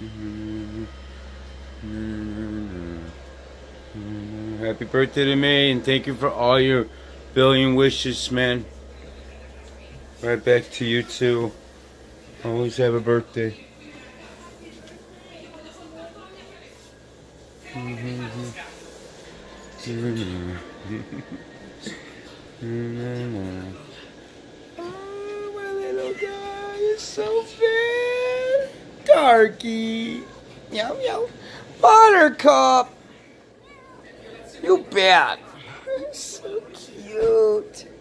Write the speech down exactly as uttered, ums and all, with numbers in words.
Happy birthday to me, and thank you for all your billion wishes, man. Right back to you too. Always have a birthday. Oh, my little guy is so bad. Darky. Meow meow. Buttercup. You bad. So cute.